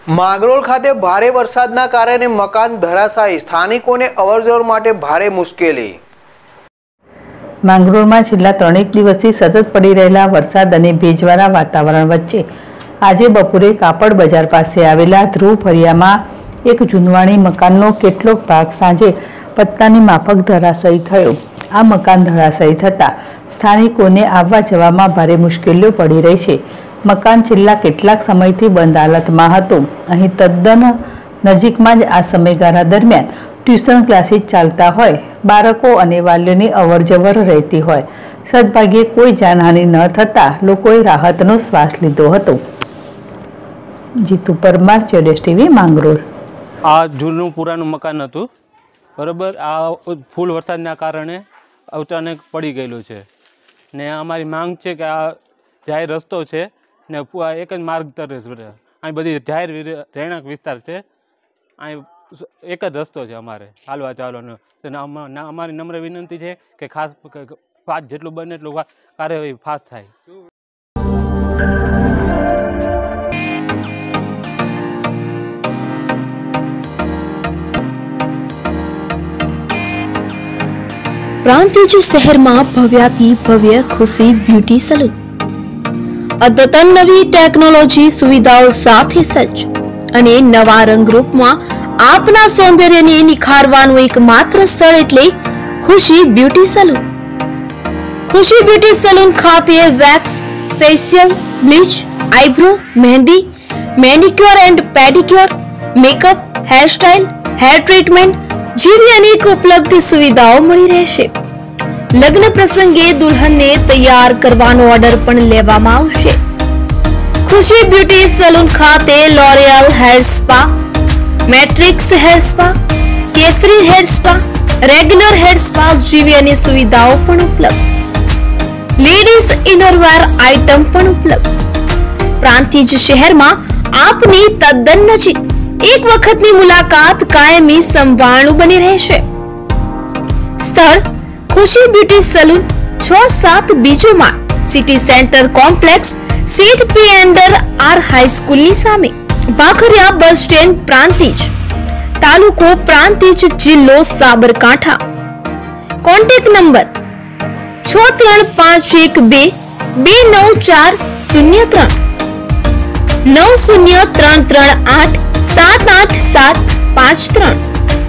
માંગરોળ ખાતે ભારે વરસાદના કારણે મકાન ધરાશાયી, સ્થાનિકોને અવરજવર માટે ભારે મુશ્કેલી। માંગરોળમાં છેલ્લા 3 દિવસથી સતત પડી રહેલા વરસાદ અને ભેજવાળા વાતાવરણ વચ્ચે આજે બપોરે કાપડ બજાર પાસે આવેલા ધ્રુવ ફળિયામાં એક જૂનવાણી મકાનનો કેટલોક ભાગ સાંજે પત્તાની માફક ધરાશાયી થયો। આ મકાન ધરાશાયી થતાં સ્થાનિકોને આવવા જવામાં ભારે મુશ્કેલીઓ પડી રહી છે। મકાન છેલ્લા કેટલાક સમયથી બંધ હાલતમાં હતું। અહીં તદ્દન નજીકમાં જ આ સમયગાળા દરમિયાન ટ્યુશન ક્લાસીસ ચાલતા હોય, બાળકો અને વાલીઓની અવરજવર રહેતી હોય। સદભાગ્યે કોઈ જાનહાનિ ન થતાં લોકોએ રાહતનો શ્વાસ લીધો હતો। જીતુ પરમાર, જેડેશ ટીવી, માંગરોળ। આ જૂનું પુરાનું મકાન હતું, બરાબર। આ ફૂલ વરસાદના કારણે અચાનક પડી ગયેલું છે ને અમારી માંગ છે કે આ જાહેર રસ્તો છે ને એક જ માર્ગ તરે અહીં બધી જાહેર રહેણાંક વિસ્તાર છે, અહીં એક જ રસ્તો છે અમારે હાલવા ચાલવાનો। અમારી નમ્ર વિનંતી છે કે ખાસ ફાસ્ટ જેટલું બને એટલું કાર્યવાહી ફાસ્ટ થાય। પ્રાંતિજ શહેરમાં ભવ્યાથી ભવ્ય ખુશી બ્યુટી સલૂન અદ્યતન નવી ટેકનોલોજી સુવિધાઓ સાથે સજ્જ અને નવા રંગરૂપમાં આપના સૌંદર્યને નિખારવાનું એકમાત્ર સ્થળ એટલે Khushi beauty salon. Khushi beauty salon ખાતે wax, facial, bleach, eyebrow, mehndi, manicure and pedicure, makeup, hairstyle, hair treatment જેવી અનેક ઉપલબ્ધ સુવિધાઓ મળી રહેશે। લગ્ન પ્રસંગે દુલ્હનને તૈયાર કરવાનો ઓર્ડર પણ લેવામાં આવશે। ખુશી બ્યુટી સલૂન ખાતે L'Oreal hair spa, Matrix hair spa, Kesari hair spa, regular hair spa જેવી અનેક સુવિધાઓ પણ ઉપલબ્ધ। લેડીઝ ઇનરવેર આઇટમ પણ ઉપલબ્ધ। પ્રાંતિજ શહેરમાં આપની તદ્દન નજીક એક વખતની મુલાકાત કાયમી સંભાળનું બની રહેશે। સ્થળ ખુશી બ્યુટી સલૂન 6-7 બીજો માળ, સિટી સેન્ટર કોમ્પ્લેક્સ, સીટ પી એન્ડર આર હાઈસ્કૂલની સામે, ભાખરિયા બસ સ્ટેન્ડ, પ્રાંતિજ, તાલુકો પ્રાંતિજ, જિલ્લો સાબરકાંઠા। Contact number 6351229403 9033387873।